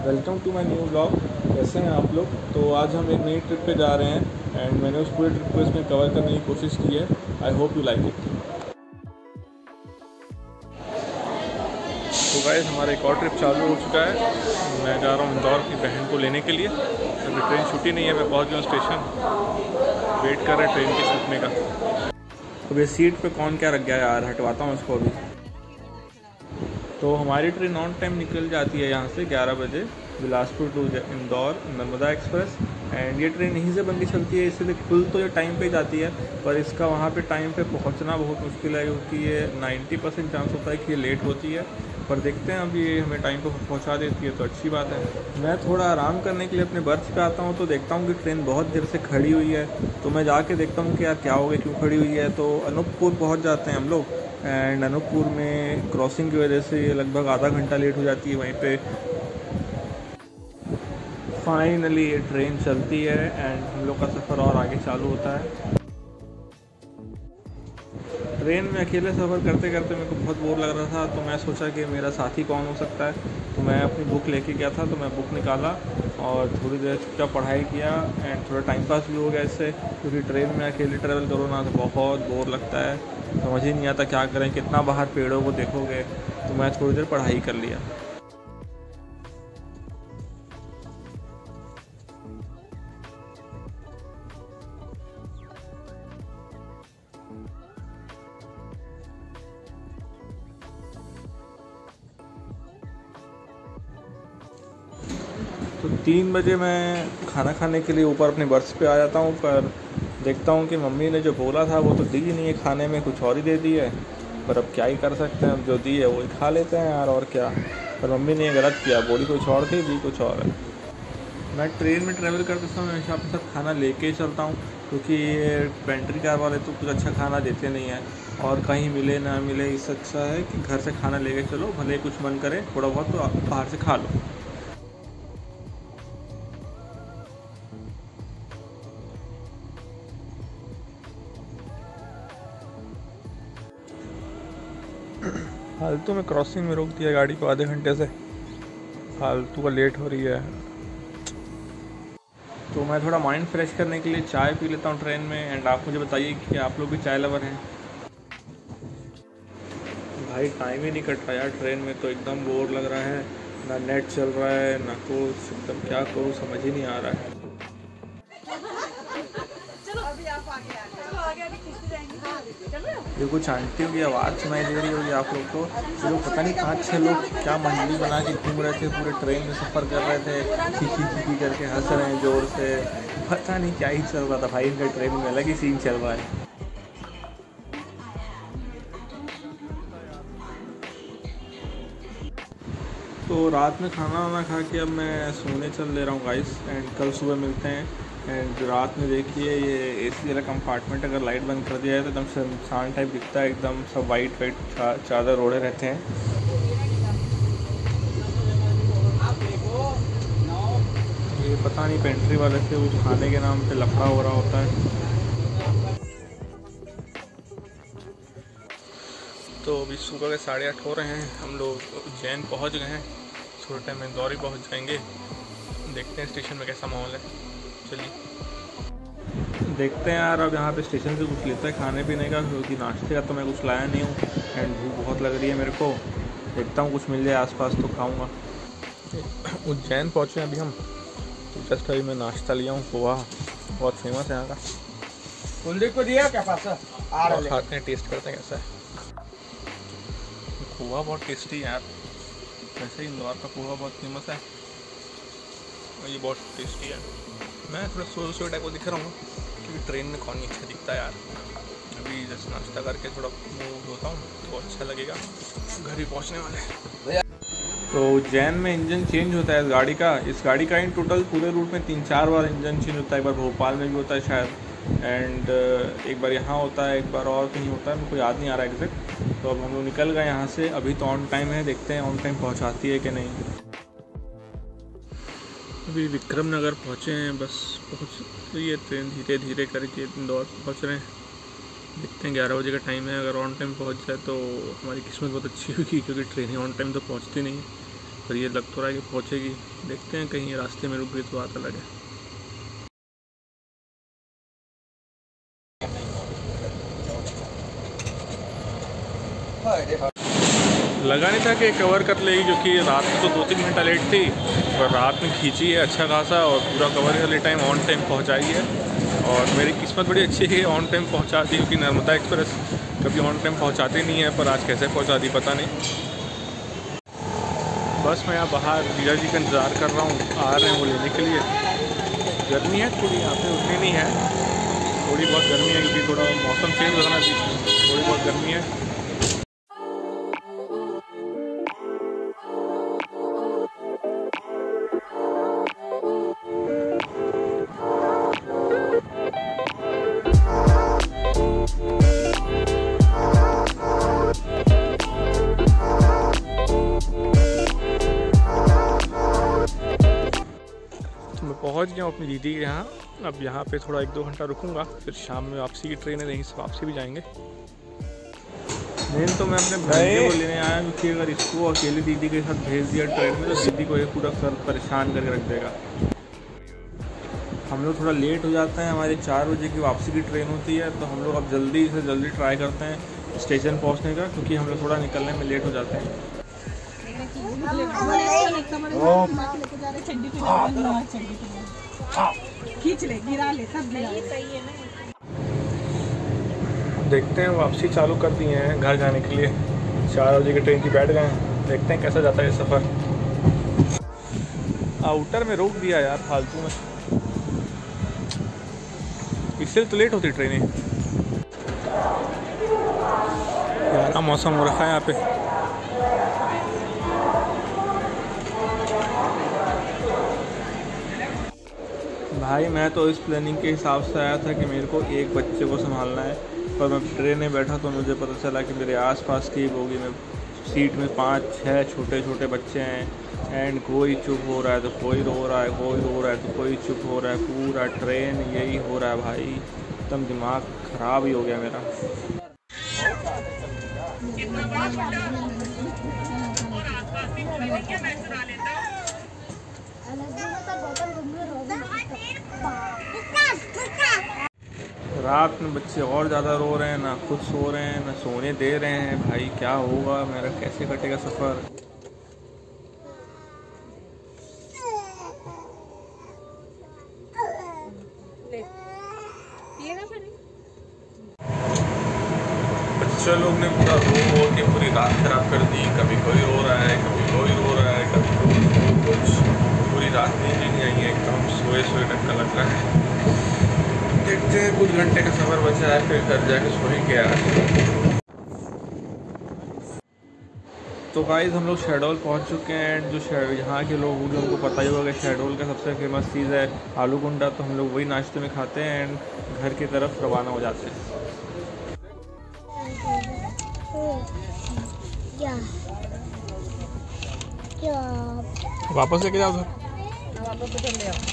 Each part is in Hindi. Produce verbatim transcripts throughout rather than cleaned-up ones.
Welcome to my new blog. कैसे हैं आप लोग? तो आज हम एक नई ट्रिप पे जा रहे हैं एंड मैंने उस पूरे ट्रिप को इसमें कवर करने की कोशिश की है। I hope you like it. तो गाइस, हमारा एक और ट्रिप चालू हो चुका है। मैं जा रहा हूँ इंदौर की बहन को लेने के लिए। अभी ट्रेन छुट्टी नहीं है, मैं पहुँच गया स्टेशन, वेट कर रहे हैं ट्रेन के छूटने का। अब ये सीट पे कौन क्या रख गया है यार, हटवाता हूँ इसको अभी। तो हमारी ट्रेन ऑन टाइम निकल जाती है यहाँ से ग्यारह बजे, Bilaspur to Indore Narmada express. And ये ट्रेन यहीं से बन के चलती है, इसलिए खुल तो ये टाइम पे जाती है, पर इसका वहाँ पे टाइम पे पहुँचना बहुत मुश्किल है, क्योंकि ये नब्बे परसेंट चांस होता है कि ये लेट होती है। पर देखते हैं, अभी ये हमें टाइम पे पहुँचा देती है तो अच्छी बात है। मैं थोड़ा आराम करने के लिए अपने बर्थ पे आता हूँ, तो देखता हूँ कि ट्रेन बहुत देर से खड़ी हुई है। तो मैं जाके देखता हूँ कि यार क्या हो गया, क्यों खड़ी हुई है। तो अनूपपुर पहुँच जाते हैं हम लोग। एंड अनूपपुर में क्रॉसिंग की वजह से ये लगभग आधा घंटा लेट हो जाती है। वहीं पे फाइनली ये ट्रेन चलती है एंड हम लोग का सफ़र और आगे चालू होता है। ट्रेन में अकेले सफ़र करते करते मेरे को बहुत बोर लग रहा था, तो मैं सोचा कि मेरा साथी कौन हो सकता है। तो मैं अपनी बुक लेके गया था, तो मैं बुक निकाला और थोड़ी देर चुपचाप पढ़ाई किया एंड थोड़ा टाइम पास भी हो गया इससे, क्योंकि ट्रेन में अकेले ट्रैवल करो ना तो बहुत बोर लगता है, समझ ही नहीं आता क्या करें, कितना बाहर पेड़ों को देखोगे। तो मैं थोड़ी देर पढ़ाई कर लिया। तो तीन बजे मैं खाना खाने के लिए ऊपर अपने बर्थ पे आ जाता हूँ, पर देखता हूँ कि मम्मी ने जो बोला था वो तो दी ही नहीं है, खाने में कुछ और ही दे दी है। पर अब क्या ही कर सकते हैं, अब जो दी है वो ही खा लेते हैं यार, और क्या। पर मम्मी ने गलत किया, बोली कुछ और थी, दी कुछ और है। मैं ट्रेन में ट्रैवल करते समय हमेशा अपने साथ खाना लेके ही चलता हूँ, क्योंकि ये पेंट्री कार वाले तो कुछ अच्छा खाना देते नहीं है, और कहीं मिले ना मिले इससे अच्छा है कि घर से खाना लेके चलो, भले कुछ मन करे थोड़ा बहुत तो आप बाहर से खा लो। फालतू में क्रॉसिंग में रोक दिया गाड़ी को आधे घंटे से, फालतू का लेट हो रही है। तो मैं थोड़ा माइंड फ्रेश करने के लिए चाय पी लेता हूँ ट्रेन में। एंड आप मुझे बताइए कि आप लोग भी चाय लवर हैं? भाई टाइम ही नहीं कट रहा यार, ट्रेन में तो एकदम बोर लग रहा है, ना नेट चल रहा है ना कुछ, एकदम क्या करूँ समझ ही नहीं आ रहा है। ये कुछ आंटियों की आवाज़ सुनाई दे रही होगी आप लोग को। ये लोग पता नहीं पाँच छः लोग क्या मंडली बना के घूम रहे थे, पूरे ट्रेन में सफ़र कर रहे थे, खीखी खीखी करके हंस रहे हैं ज़ोर से। पता नहीं क्या ही चल रहा था भाई, इनका ट्रेन में अलग ही सीन चल रहा है। तो रात में खाना वाना खा के अब मैं सोने चल ले रहा हूँ गाइस, एंड कल सुबह मिलते हैं। एंड रात में देखिए ये एसी वाला कंपार्टमेंट अगर लाइट बंद कर दिया है तो एकदम सुनसान टाइप दिखता है, एकदम सब वाइट वाइट चा, चादर ओढ़े रहते हैं। ये पता नहीं पेंट्री वाले से उस खाने के नाम पे लफड़ा हो रहा होता है। तो अभी सुबह के साढ़े आठ हो रहे हैं, हम लोग उज्जैन पहुँच गए हैं, थोड़े टाइम में इंदौर ही पहुँच जाएंगे। देखते हैं स्टेशन में कैसा माहौल है, चलिए देखते हैं यार। अब यहाँ पे स्टेशन से कुछ लेता है खाने पीने का, क्योंकि नाश्ते का तो मैं कुछ लाया नहीं हूँ एंड भूख बहुत लग रही है मेरे को। देखता हूँ कुछ मिल जाए आसपास तो खाऊंगा। उज्जैन पहुँचे अभी हम, तो जस्ट अभी मैं नाश्ता लिया हूँ, पोहा बहुत फेमस है यहाँ का। कुलदीप को दिया क्या पास आ रहा खाते हैं, टेस्ट करते हैं कैसा है। पोहा बहुत टेस्टी है यार, वैसे ही इंदौर का पोहा बहुत फेमस है और ये बहुत टेस्टी है। मैं थोड़ा सो सो टाइप को दिख रहा हूँ, क्योंकि ट्रेन में कौन नहीं अच्छा दिखता यार। अभी जैसे नाश्ता करके थोड़ा मुँह धोता हूँ तो अच्छा लगेगा, घर ही पहुँचने वाले। तो उज्जैन में इंजन चेंज होता है इस गाड़ी का। इस गाड़ी का इन टोटल पूरे रूट में तीन चार बार इंजन चेंज होता है। एक बार भोपाल में भी होता है शायद, एंड एक बार यहाँ होता है, एक बार और कहीं होता है, मेरे को याद नहीं आ रहा है एग्जैक्ट। तो अब हम लोग निकल गए यहाँ से, अभी तो ऑन टाइम है, देखते हैं ऑन टाइम पहुँचाती है कि नहीं। अभी विक्रम नगर पहुँचे हैं, बस पहुँच रही है ट्रेन धीरे धीरे करके, इंदौर पहुँच रहे हैं। देखते हैं ग्यारह बजे का टाइम है, अगर ऑन टाइम पहुँच जाए तो हमारी किस्मत बहुत अच्छी होगी, क्योंकि ट्रेनें ऑन टाइम तो पहुँचती नहीं। पर ये लग तो रहा है कि पहुँचेगी। देखते हैं, कहीं रास्ते में रुक गई तो बात अलग है। लगा नहीं था कि कवर कर लेगी, क्योंकि रात में तो दो तीन घंटा लेट थी, और रात में खींची है अच्छा खासा और पूरा कवर वाले टाइम ऑन टाइम पहुंचाई है। और मेरी किस्मत बड़ी अच्छी है, ऑन टाइम पहुंचा दी, क्योंकि नर्मदा एक्सप्रेस कभी ऑन टाइम पहुंचाती नहीं है, पर आज कैसे पहुंचा दी पता नहीं। बस मैं यहाँ बाहर जीजा जी का इंतज़ार कर रहा हूँ, आ रहे हैं वो लेने के लिए। गर्मी है थोड़ी यहाँ पे, उतनी नहीं है, थोड़ी बहुत गर्मी है, क्योंकि थोड़ा मौसम चेंज हो रहा है बीच में, थोड़ी बहुत गर्मी है। पहुंच गया हूँ अपनी दीदी के यहाँ। अब यहाँ पे थोड़ा एक दो घंटा रुकूंगा, फिर शाम में वापसी की ट्रेन है, यहीं से वापसी भी जाएंगे। मेन तो मैं अपने भाई को लेने आया, क्योंकि अगर इसको अकेली दीदी के साथ भेज दिया ट्रेन में तो दीदी को ये पूरा सर परेशान करके रख देगा। हम लोग थोड़ा लेट हो जाते हैं, हमारी चार बजे की वापसी की ट्रेन होती है, तो हम लोग अब जल्दी से जल्दी ट्राई करते हैं स्टेशन पहुँचने का, क्योंकि हम लोग थोड़ा निकलने में लेट हो जाते हैं। खींच ले, गिरा ले, सब गिरा ले। देखते हैं, वापसी चालू कर दिए हैं घर जाने के लिए। चार बजे की ट्रेन की बैठ गए हैं, देखते हैं कैसा जाता है ये सफ़र। आउटर में रोक दिया यार फालतू में, इससे तो लेट होती ट्रेनें। यार मौसम हो रखा है यहाँ पे। भाई मैं तो इस प्लानिंग के हिसाब से आया था कि मेरे को एक बच्चे को संभालना है, पर मैं ट्रेन में बैठा तो मुझे पता चला कि मेरे आसपास की बोगी में सीट में पाँच छः छोटे छोटे बच्चे हैं, एंड कोई चुप हो रहा है तो कोई रो रहा है, कोई रो रहा है तो कोई चुप हो रहा है। पूरा ट्रेन यही हो रहा है भाई, एकदम दिमाग ख़राब ही हो गया मेरा। रात में बच्चे और ज़्यादा रो रहे हैं, ना खुद सो रहे हैं ना सोने दे रहे हैं। भाई क्या होगा मेरा, कैसे कटेगा सफ़र। बच्चे लोग ने पूरा रो रो के पूरी रात खराब कर दी। कभी कोई रो रहा है, कभी कोई रो रहा है, कभी कोई कुछ। पूरी रात नींद नहीं आई है, एकदम सोए सोए ढंग का लग रहा है। देखते हैं, कुछ घंटे का सफ़र बचा है, फिर घर जाके सोएंगे यार। तो गाइस हम लोग शहडोल पहुंच चुके हैं, एंड जो यहाँ के लोग होंगे उनको पता ही होगा शहडोल का सबसे फेमस चीज़ है आलू गुंडा। तो हम लोग वही नाश्ते में खाते हैं एंड घर की तरफ रवाना हो जाते हैं। क्या? क्या? वापस लेके जाओ घर। वापस तो ले आओ।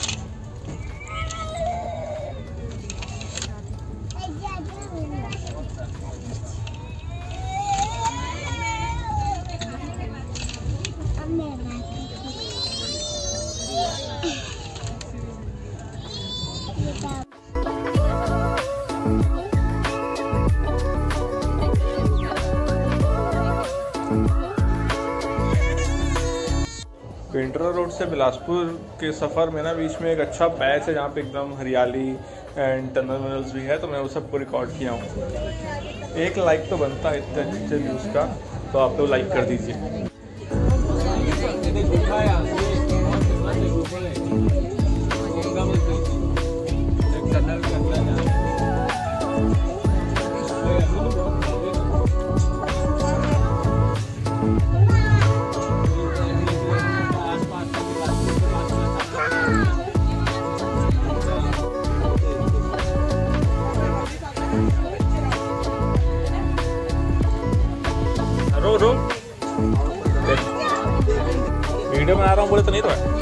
पेंड्रा रोड से बिलासपुर के सफ़र में ना बीच में एक अच्छा पैच है जहाँ पे एकदम हरियाली एंड टनल वनल्स भी है, तो मैं वो सबको रिकॉर्ड किया हूँ। एक लाइक तो बनता है इतने अच्छे व्यूज़ का, तो आप लोग लाइक कर दीजिए। रो रो वीडियो बना रहा हूँ, बोले तो नहीं तो है।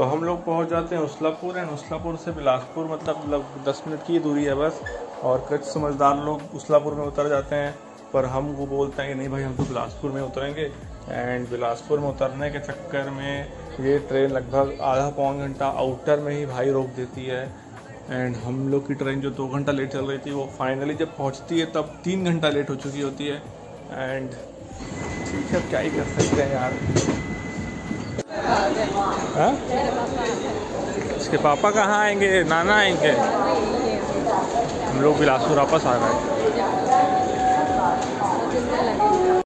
तो हम लोग पहुंच जाते हैं उसलापुर एंड उसलापुर से बिलासपुर मतलब लगभग दस मिनट की दूरी है बस। और कुछ समझदार लोग उसलापुर में उतर जाते हैं, पर हम वो बोलते हैं कि नहीं भाई हम तो बिलासपुर में उतरेंगे। एंड बिलासपुर में उतरने के चक्कर में ये ट्रेन लगभग आधा पौन घंटा आउटर में ही भाई रोक देती है। एंड हम लोग की ट्रेन जो दो घंटा लेट चल रही थी वो फाइनली जब पहुंचती है तब तीन घंटा लेट हो चुकी होती है। एंड ठीक है, क्या ही कर सकते हैं यार। हाँ, उसके पापा कहाँ आएंगे, नाना आएंगे। हम लोग बिलासपुर वापस आ गए।